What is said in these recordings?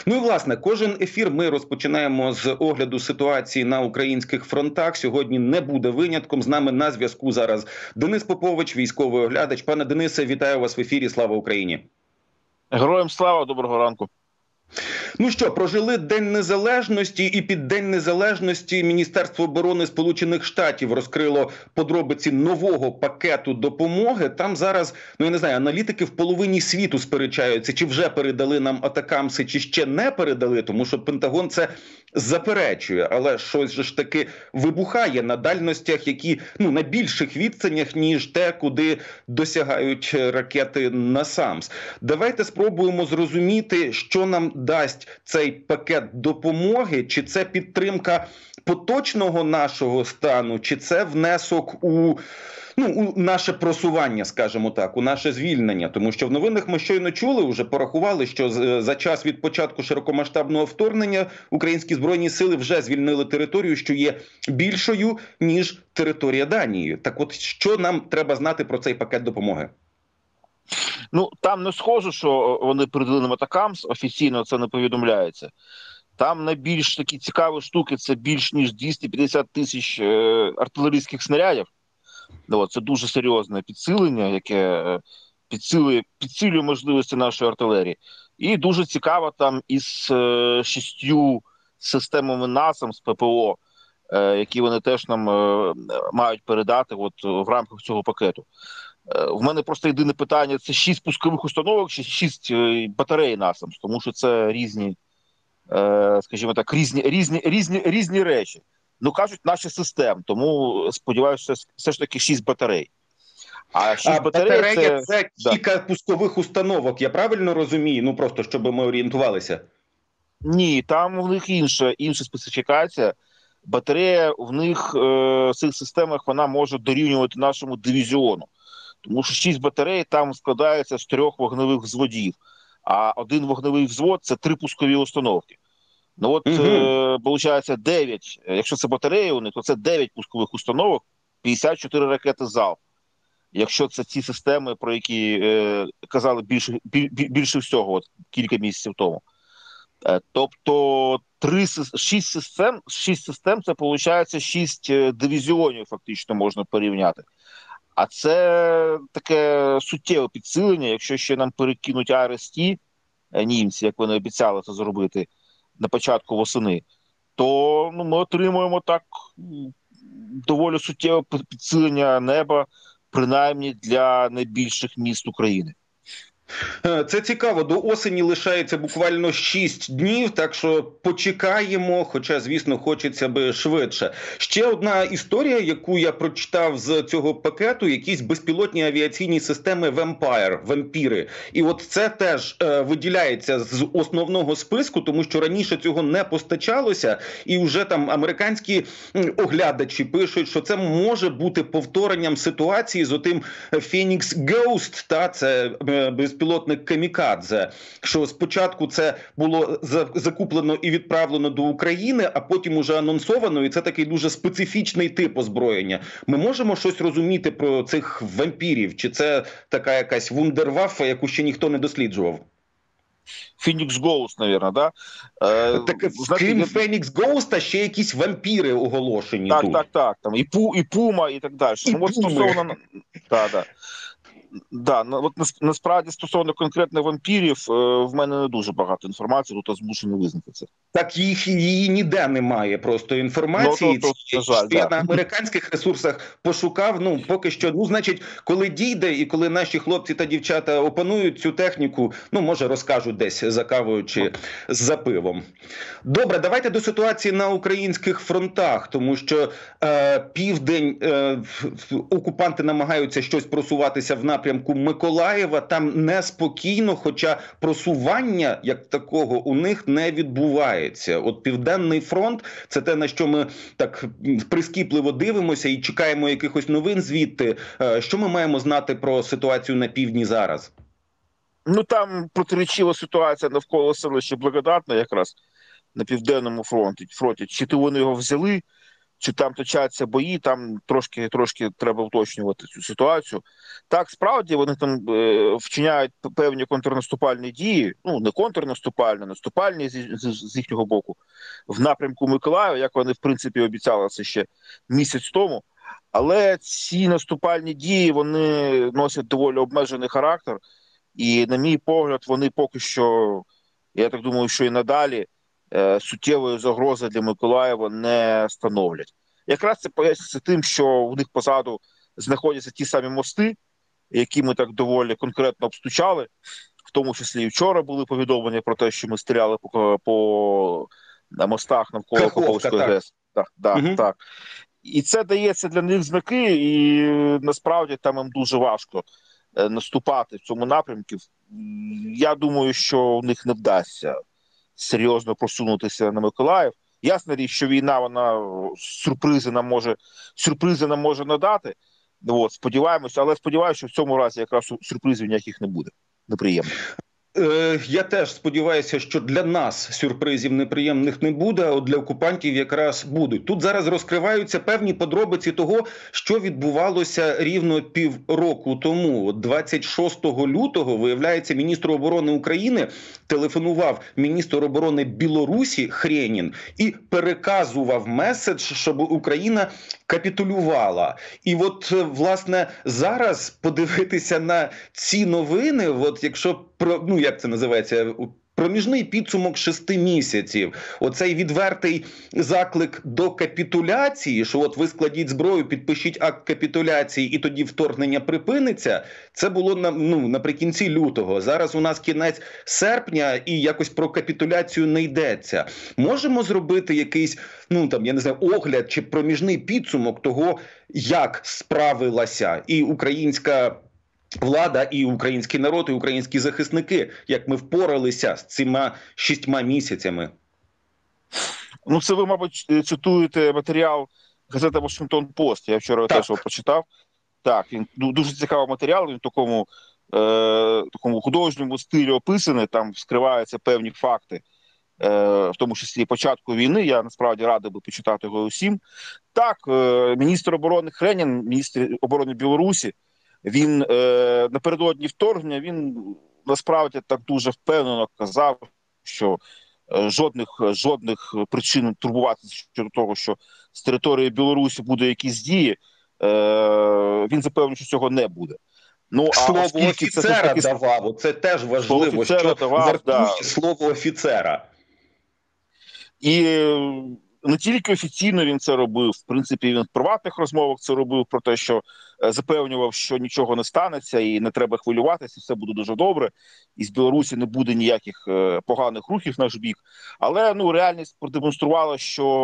Ну і, власне, кожен ефір ми розпочинаємо з огляду ситуації на українських фронтах. Сьогодні не буде винятком. З нами на зв'язку зараз Денис Попович, військовий оглядач. Пане Денисе, вітаю вас в ефірі. Слава Україні! Героям слава, доброго ранку. Ну що, прожили День Незалежності, і під День Незалежності Міністерство оборони Сполучених Штатів розкрило подробиці нового пакету допомоги. Там зараз, я не знаю, аналітики в половині світу сперечаються, чи вже передали нам атакамси, чи ще не передали, тому що Пентагон це заперечує. Але щось же ж таки вибухає на дальностях, які, на більших відстанях, ніж те, куди досягають ракети «Насамс». Давайте спробуємо зрозуміти, що нам дасть цей пакет допомоги, чи це підтримка поточного нашого стану, чи це внесок у наше просування, скажімо так, у наше звільнення. Тому що в новинах ми щойно чули, вже порахували, що за час від початку широкомасштабного вторгнення українські Збройні сили вже звільнили територію, що є більшою, ніж територія Данії. Так от, що нам треба знати про цей пакет допомоги? Там не схоже, що вони передали нам атакамс, офіційно це не повідомляється. Там найбільш такі цікаві штуки – це більш ніж 250 тисяч артилерійських снарядів. Це дуже серйозне підсилення, яке підсилює можливості нашої артилерії. І дуже цікаво там із 6 системами НАСАМС ППО, які вони теж нам мають передати в рамках цього пакету. В мене просто єдине питання – це 6 пускових установок чи 6 батарей НАСАМС, тому що це різні, скажімо так, різні речі. Кажуть, наші систем, тому сподіваюся, все ж таки 6 батарей. А 6 батарей – це кілька пускових установок, я правильно розумію? Просто, щоб ми орієнтувалися. Ні, там у них інша специфікація. Батарея в них в цих системах вона може дорівнювати нашому дивізіону. Тому що 6 батарей там складається з 3 вогневих взводів, а один вогневий взвод – це 3 пускові установки. Получається 9, якщо це батареї у них, то це 9 пускових установок, 54 ракети залп. Якщо це ці системи, про які казали більше всього кілька місяців тому. Тобто 6 систем, це виходить 6 дивізіонів фактично можна порівняти. А це таке суттєве підсилення, якщо ще нам перекинуть АРСТ, німці, як вони обіцяли це зробити на початку восени, то ми отримуємо так доволі суттєве підсилення неба, принаймні для найбільших міст України. Це цікаво. До осені лишається буквально 6 днів, так що почекаємо, хоча, звісно, хочеться би швидше. Ще одна історія, яку я прочитав з цього пакету, якісь безпілотні авіаційні системи вампіри. І це теж виділяється з основного списку, тому що раніше цього не постачалося, і вже там американські оглядачі пишуть, що це може бути повторенням ситуації з отим Phoenix Ghost, це безпілотник Камікадзе, що спочатку це було закуплено і відправлено до України, а потім уже анонсовано, і це такий дуже специфічний тип озброєння. Ми можемо щось розуміти про цих вампірів? Чи це така якась вундерваффа, яку ще ніхто не досліджував? Phoenix Ghost, мабуть, да? Крім Phoenix Ghost, ще якісь вампіри оголошені тут. Так. Там і Пума, і так далі. Стосовно... насправді, стосовно конкретно вампірів, в мене не дуже багато інформації, тут змушений визнати це. Так її ніде немає просто інформації. Я на американських ресурсах пошукав, поки що, значить, коли дійде і коли наші хлопці та дівчата опанують цю техніку, може розкажуть десь за кавою чи за пивом. Добре, давайте до ситуації на українських фронтах, тому що південь, окупанти намагаються щось просуватися в напрямку Миколаєва, там неспокійно, хоча просування як такого у них не відбувається. Південний фронт – це те, на що ми так прискіпливо дивимося і чекаємо якихось новин звідти. Що ми маємо знати про ситуацію на півдні зараз? Там протирічива ситуація навколо селища Благодатне якраз на південному фронті. Чи то вони його взяли, чи там точаться бої, там трошки треба уточнювати цю ситуацію. Так, справді вони там вчиняють певні контрнаступальні дії, ну не контрнаступальні, наступальні з їхнього боку, в напрямку Миколаєва, як вони в принципі обіцяли це ще місяць тому. Але ці наступальні дії, вони носять доволі обмежений характер, і, на мій погляд, вони поки що, я так думаю, що і надалі суттєвої загрози для Миколаєва не становлять. Якраз це пояснюється тим, що у них позаду знаходяться ті самі мости, які ми так доволі конкретно обстучали, в тому числі і вчора були повідомлення про те, що ми стріляли по мостах навколо Каховської ГЕС. Так. І це дається для них знаки, і насправді там їм дуже важко наступати в цьому напрямку. Я думаю, що у них не вдасться серйозно просунутися на Миколаїв. Ясна річ, що війна, вона сюрпризи нам може надати. От, сподіваємося, але сподіваюся, що в цьому разі якраз сюрпризів ніяких не буде. Неприємно. Я теж сподіваюся, що для нас сюрпризів неприємних не буде, а от для окупантів якраз будуть. Тут зараз розкриваються певні подробиці того, що відбувалося рівно півроку тому. 26 лютого, виявляється, міністр оборони України телефонував міністру оборони Білорусі Хренін і переказував меседж, щоб Україна капітулювала. І от, власне, зараз подивитися на ці новини, от якщо як це називається, проміжний підсумок 6 місяців, оцей відвертий заклик до капітуляції, що от ви складіть зброю, підпишіть акт капітуляції і тоді вторгнення припиниться, це було наприкінці лютого. Зараз у нас кінець серпня і якось про капітуляцію не йдеться. Можемо зробити якийсь, огляд чи проміжний підсумок того, як справилася і українська влада, і український народ, і українські захисники, як ми впоралися з цими 6 місяцями? Це ви, мабуть, цитуєте матеріал газети «Вашингтон-Пост». Я вчора теж його прочитав. Так, він дуже цікавий матеріал, він в такому художньому стилі описаний, там скриваються певні факти, в тому числі початку війни. Я насправді радий би почитати його усім. Так, міністр оборони Хренін, міністр оборони Білорусі, він напередодні вторгнення, він насправді так дуже впевнено казав, що жодних причин турбуватися щодо того, що з території Білорусі буде якісь дії, він запевнив, що цього не буде. Слово офіцера давав, це теж важливо, що вартує слово офіцера. І не тільки офіційно він це робив, в принципі, він в приватних розмовах це робив, про те, що запевнював, що нічого не станеться і не треба хвилюватися, все буде дуже добре, і з Білорусі не буде ніяких поганих рухів в наш бік. Але реальність продемонструвала,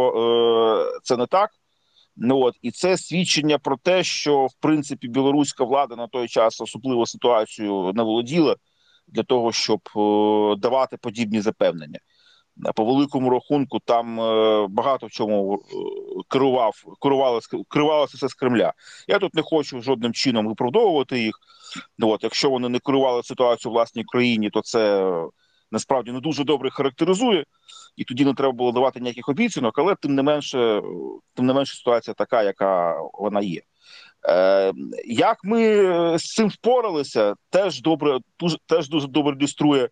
що це не так. І це свідчення про те, що, в принципі, білоруська влада на той час особливо ситуацію не володіла для того, щоб давати подібні запевнення. По великому рахунку, там багато в чому керувалося все з Кремля. Я тут не хочу жодним чином виправдовувати їх. Якщо вони не керували ситуацію в власній країні, то це насправді не дуже добре характеризує, і тоді не треба було давати ніяких обіцянок, але тим не менше ситуація така, яка вона є. Як ми з цим впоралися, теж дуже добре ілюструє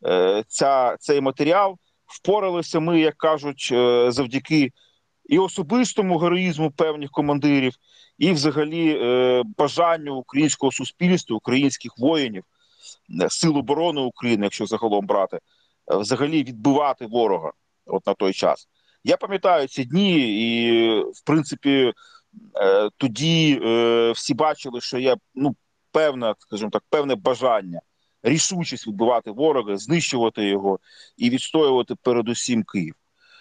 цей матеріал. Впоралися ми, як кажуть, завдяки і особистому героїзму певних командирів, і взагалі бажанню українського суспільства, українських воїнів, Сил оборони України, якщо загалом брати, взагалі відбивати ворога на той час. Я пам'ятаю ці дні, і, в принципі, тоді всі бачили, що є певне бажання, рішучість відбивати ворога, знищувати його і відстоювати передусім Київ.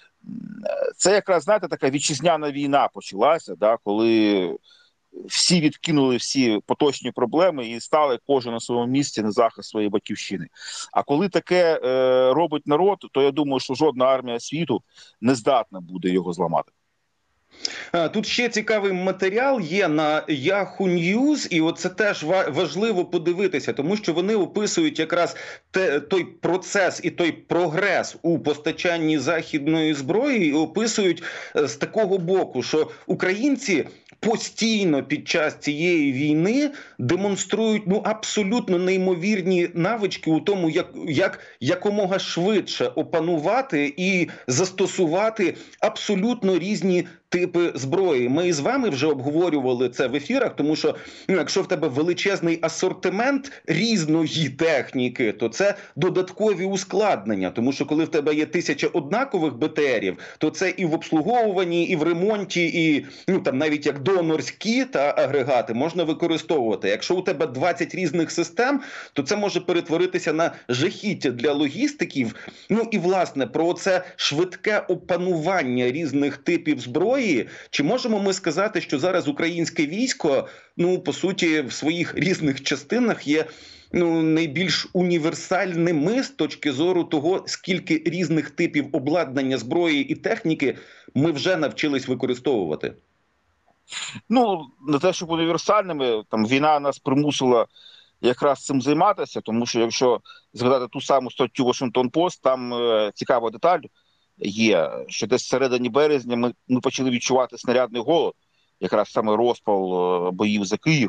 Це якраз, знаєте, така вітчизняна війна почалася, коли всі відкинули всі поточні проблеми і стали кожен на своєму місці на захист своєї батьківщини. А коли таке робить народ, то я думаю, що жодна армія світу не здатна буде його зламати. Тут ще цікавий матеріал є на Yahoo News, і оце теж важливо подивитися, тому що вони описують якраз той процес і той прогрес у постачанні західної зброї, і описують з такого боку, що українці постійно під час цієї війни демонструють абсолютно неймовірні навички у тому, як якомога швидше опанувати і застосувати абсолютно різні типи зброї. Ми з вами вже обговорювали це в ефірах, тому що якщо в тебе величезний асортимент різної техніки, то це додаткові ускладнення, тому що коли в тебе є 1000 однакових БТРів, то це і в обслуговуванні, і в ремонті, і там навіть як донорські та агрегати можна використовувати. Якщо у тебе 20 різних систем, то це може перетворитися на жахіття для логістиків. І власне про це швидке опанування різних типів зброї. Чи можемо ми сказати, що зараз українське військо, по суті, в своїх різних частинах є найбільш універсальними з точки зору того, скільки різних типів обладнання, зброї і техніки ми вже навчились використовувати? Не те, щоб універсальними, війна нас примусила якраз цим займатися, тому що якщо згадати ту саму статтю Washington Post, там цікава деталь є, що десь в середині березня ми почали відчувати снарядний голод, якраз саме розпал боїв за Київ.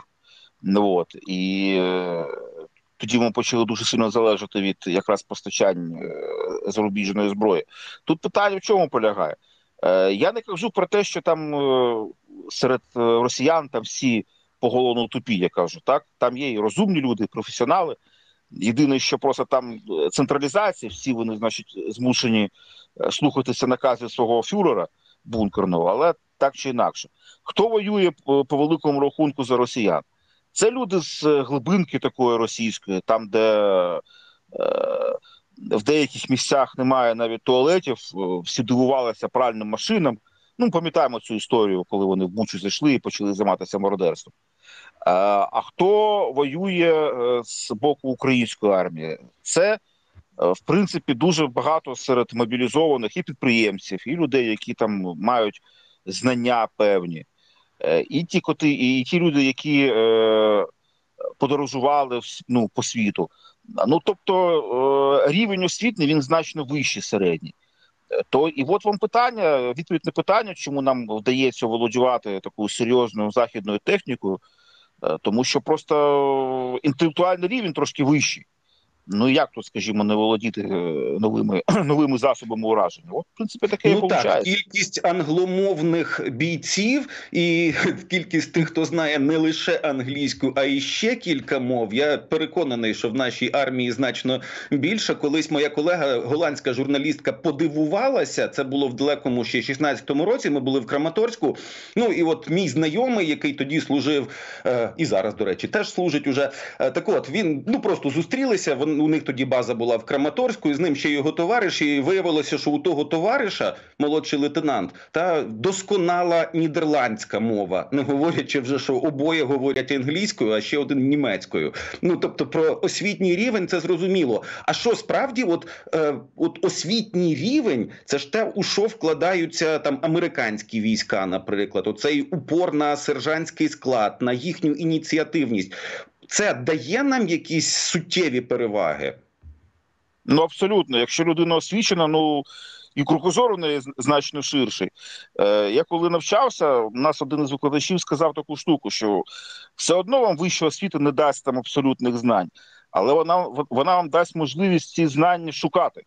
І тоді ми почали дуже сильно залежати від якраз постачань зарубіжної зброї. Тут питання в чому полягає? Я не кажу про те, що там серед росіян там всі поголовно тупі, я кажу. Так? Там є і розумні люди, і професіонали. Єдине, що просто там централізація, всі вони, значить, змушені слухатися наказів свого фюрера бункерного, але так чи інакше. Хто воює по великому рахунку за росіян? Це люди з глибинки такої російської, там, де в деяких місцях немає навіть туалетів, всі дивувалися пральним машинам. Пам'ятаємо цю історію, коли вони в Бучу зайшли і почали займатися мародерством. А хто воює з боку української армії? Це, в принципі, дуже багато серед мобілізованих і підприємців, і людей, які там мають знання певні. І ті люди, які подорожували по світу. Тобто рівень освіти, він значно вищий середній. І от вам відповідь на питання, чому нам вдається володювати такою серйозною західною технікою, тому що просто інтелектуальний рівень трошки вищий. Як тут, скажімо, не володіти новими засобами ураження? От, в принципі, таке і виходить. Так, кількість англомовних бійців і кількість тих, хто знає не лише англійську, а і ще кілька мов. Я переконаний, що в нашій армії значно більше. Колись моя колега, голландська журналістка, подивувалася, це було в далекому ще 16-му році, ми були в Краматорську. І от мій знайомий, який тоді служив, і зараз, до речі, теж служить уже. Так от, він, просто зустрілися, у них тоді база була в Краматорську, і з ним ще його товариш, і виявилося, що у того товариша, молодший лейтенант, досконала нідерландська мова, не говорячи вже, що обоє говорять англійською, а ще один німецькою. Тобто про освітній рівень це зрозуміло. А що справді, от освітній рівень, це ж те, у що вкладаються там американські війська, наприклад, оцей упор на сержантський склад, на їхню ініціативність. Це дає нам якісь суттєві переваги? Абсолютно. Якщо людина освічена, і кругозор у неї значно ширший. Я коли навчався, у нас один із викладачів сказав таку штуку, що все одно вам вища освіта не дасть там абсолютних знань, але вона вам дасть можливість ці знання шукати.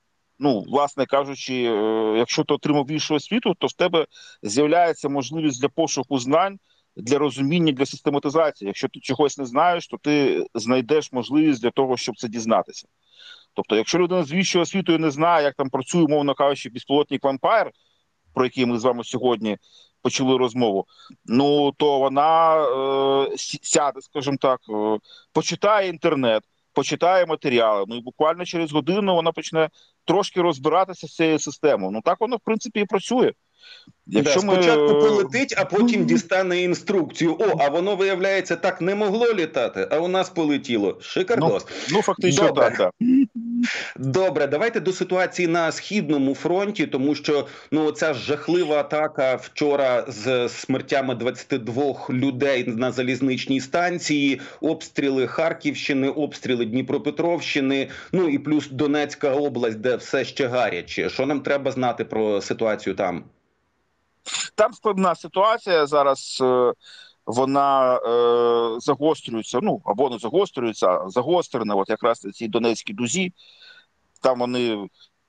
Власне кажучи, якщо ти отримав вищу освіту, то в тебе з'являється можливість для пошуку знань, для розуміння, для систематизації. Якщо ти чогось не знаєш, то ти знайдеш можливість для того, щоб це дізнатися. Тобто, якщо людина з вищою освітою не знає, як там працює, умовно кажучи, безпілотник Vampire, про який ми з вами сьогодні почали розмову, то вона сяде, скажімо так, почитає інтернет, почитає матеріали, і буквально через годину вона почне трошки розбиратися з цією системою. Так воно, в принципі, і працює. Да, спочатку полетить, а потім дістане інструкцію. О, а воно, виявляється, так не могло літати, а у нас полетіло. Шикардос. Фактично Добре. так, да. Добре, давайте до ситуації на Східному фронті, тому що ця жахлива атака вчора з смертями 22 людей на залізничній станції, обстріли Харківщини, обстріли Дніпропетровщини, і плюс Донецька область, де все ще гаряче. Що нам треба знати про ситуацію там? Там складна ситуація зараз, вона загострюється, або не загострюється, а загострена, от якраз на цій Донецькій дузі. Там вони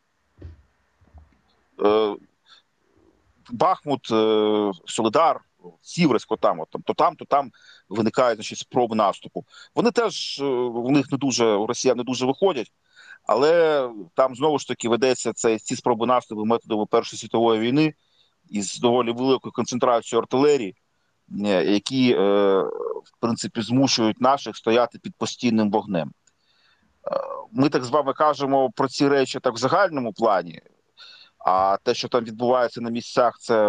Бахмут, Солидар, Сіверсько, то там виникають, значить, спроби наступу. Вони теж, у них у росіян не дуже виходять, але там знову ж таки ведеться ці спроби наступу методами Першої світової війни із доволі великою концентрацією артилерії, які, в принципі, змушують наших стояти під постійним вогнем. Ми так з вами кажемо про ці речі так в загальному плані, а те, що там відбувається на місцях, це,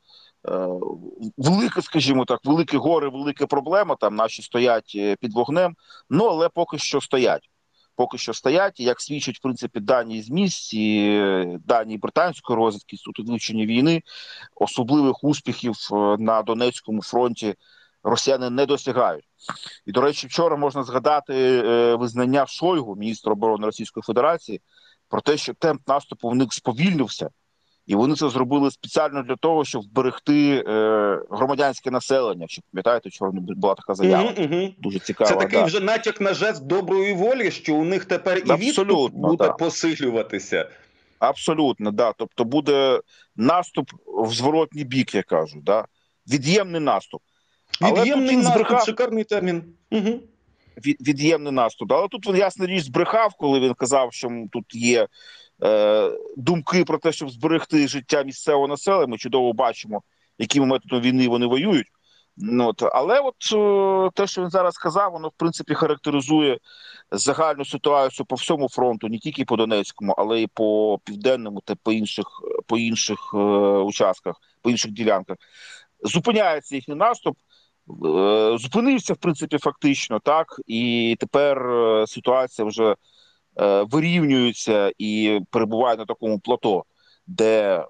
велике, скажімо так, велике горе, велика проблема, там наші стоять під вогнем, але поки що стоять. Поки що стоять, і як свідчать, в принципі, дані з місць, і дані британської розвідки, Інституту вивчення війни, особливих успіхів на Донецькому фронті росіяни не досягають. І, до речі, вчора можна згадати визнання Шойгу, міністра оборони Російської Федерації, про те, що темп наступу в них сповільнився, і вони це зробили спеціально для того, щоб вберегти громадянське населення. Якщо пам'ятаєте, вчора була така заява. Дуже цікава. Це такий вже натяк на жест доброї волі, що у них тепер і відступ буде посилюватися. Абсолютно, да. Тобто буде наступ в зворотній бік, я кажу. Да? Від'ємний наступ. Від'ємний наступ, шикарний термін. Від'ємний наступ. Але тут він, ясна річ, збрехав, коли він казав, що тут є думки про те, щоб зберегти життя місцевого населення. Ми чудово бачимо, якими методами війни вони воюють. Але те, що він зараз сказав, воно, в принципі, характеризує загальну ситуацію по всьому фронту, не тільки по Донецькому, але й по Південному та по інших участках, по інших ділянках. Зупиняється їхній наступ, зупинився, в принципі, фактично, так, і тепер ситуація вже вирівнюється і перебуває на такому плато, де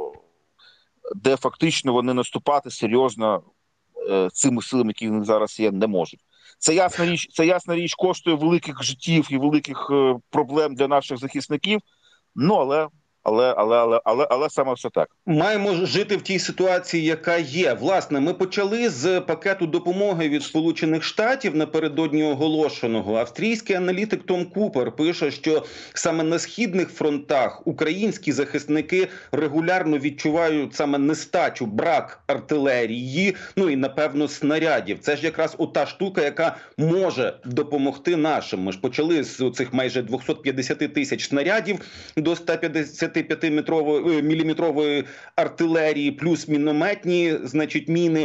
фактично вони наступати серйозно цими силами, які в них зараз є, не можуть. Це ясна річ коштує великих життів і великих проблем для наших захисників, але саме все так. Маємо жити в тій ситуації, яка є. Власне, ми почали з пакету допомоги від Сполучених Штатів напередодні оголошеного. Австрійський аналітик Том Купер пише, що саме на східних фронтах українські захисники регулярно відчувають саме нестачу, брак артилерії, і, напевно, снарядів. Це ж якраз ота штука, яка може допомогти нашим. Ми ж почали з цих майже 250 тисяч снарядів до 155-міліметрової артилерії, плюс мінометні, міни.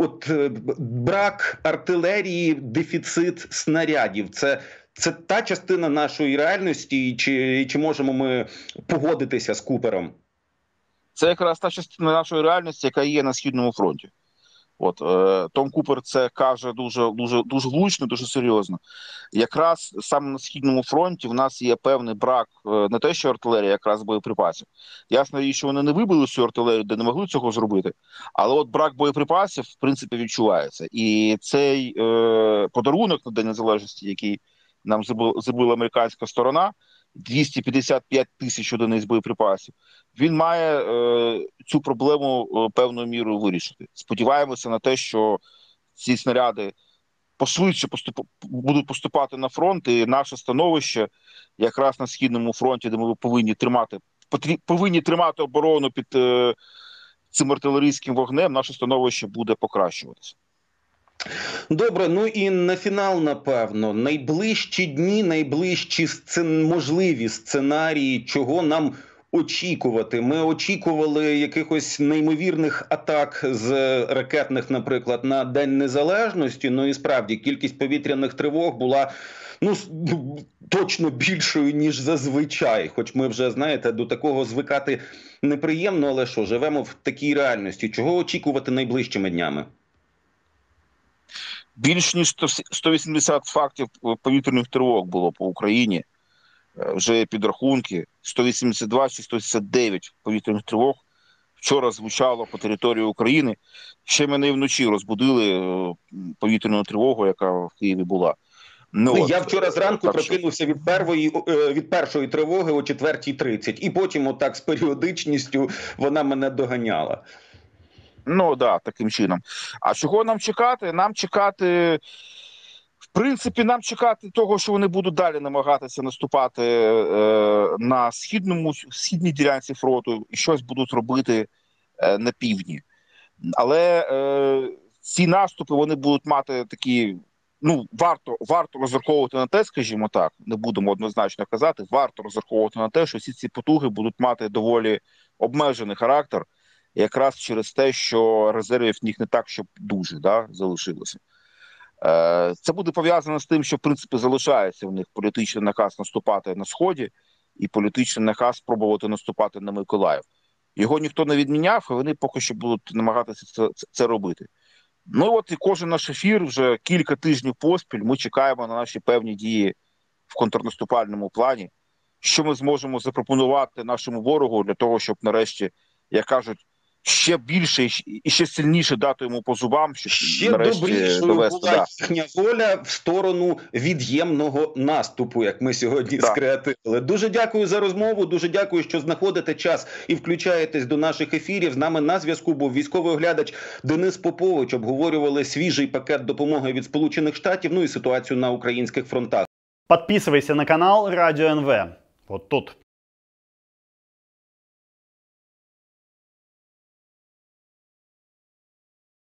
Брак артилерії, дефіцит снарядів. Це та частина нашої реальності, чи можемо ми погодитися з Купером? Це якраз та частина нашої реальності, яка є на Східному фронті. Том Купер це каже дуже влучно, дуже серйозно. Якраз саме на Східному фронті в нас є певний брак не те, що артилерія, якраз боєприпасів. Ясно річ, що вони не вибили цю артилерію, де не могли цього зробити. Але брак боєприпасів, в принципі, відчувається. І цей подарунок на День Незалежності, який нам зробила американська сторона, 255 тисяч одиниць боєприпасів, він має цю проблему певною мірою вирішити. Сподіваємося на те, що ці снаряди пошвидше будуть поступати на фронт, і наше становище якраз на Східному фронті, де ми повинні тримати оборону під цим артилерійським вогнем, наше становище буде покращуватися. Добре, і на фінал, напевно, найближчі дні, найближчі можливі сценарії, чого нам очікувати? Ми очікували якихось неймовірних атак з ракетних, наприклад, на День Незалежності. Ну і справді кількість повітряних тривог була точно більшою, ніж зазвичай. Хоч ми вже, знаєте, до такого звикати неприємно, але що, живемо в такій реальності. Чого очікувати найближчими днями? Більш ніж 180 фактів повітряних тривог було по Україні. Вже підрахунки. 182 чи 179 повітряних тривог вчора звучало по території України. Ще мене і вночі розбудили повітряну тривогу, яка в Києві була. Я вчора зранку прокинувся від першої тривоги о 4:30. І потім отак з періодичністю вона мене доганяла. Ну, так, таким чином. А чого нам чекати? Нам чекати, в принципі, того, що вони будуть далі намагатися наступати на східній ділянці фронту і щось будуть робити на півдні. Але ці наступи, вони будуть мати такі, варто розраховувати на те, скажімо так, не будемо однозначно казати, варто розраховувати на те, що всі ці потуги будуть мати доволі обмежений характер, якраз через те, що резервів в них не так, щоб дуже залишилося. Це буде пов'язано з тим, що, в принципі, залишається в них політичний наказ наступати на Сході і політичний наказ спробувати наступати на Миколаїв. Його ніхто не відміняв, і вони поки що будуть намагатися це робити. І кожен наш ефір, вже кілька тижнів поспіль, ми чекаємо на наші певні дії в контрнаступальному плані, що ми зможемо запропонувати нашому ворогу для того, щоб нарешті, як кажуть, ще більше і ще сильніше дати йому по зубам, щоб ще нарешті добрішою довести. Була їхня воля в сторону від'ємного наступу, як ми сьогодні скреативили. Дуже дякую за розмову, дуже дякую, що знаходите час і включаєтесь до наших ефірів. З нами на зв'язку був військовий оглядач Денис Попович. Обговорювали свіжий пакет допомоги від Сполучених Штатів, і ситуацію на українських фронтах. Подписывайся на канал Радио НВ. Вот тут.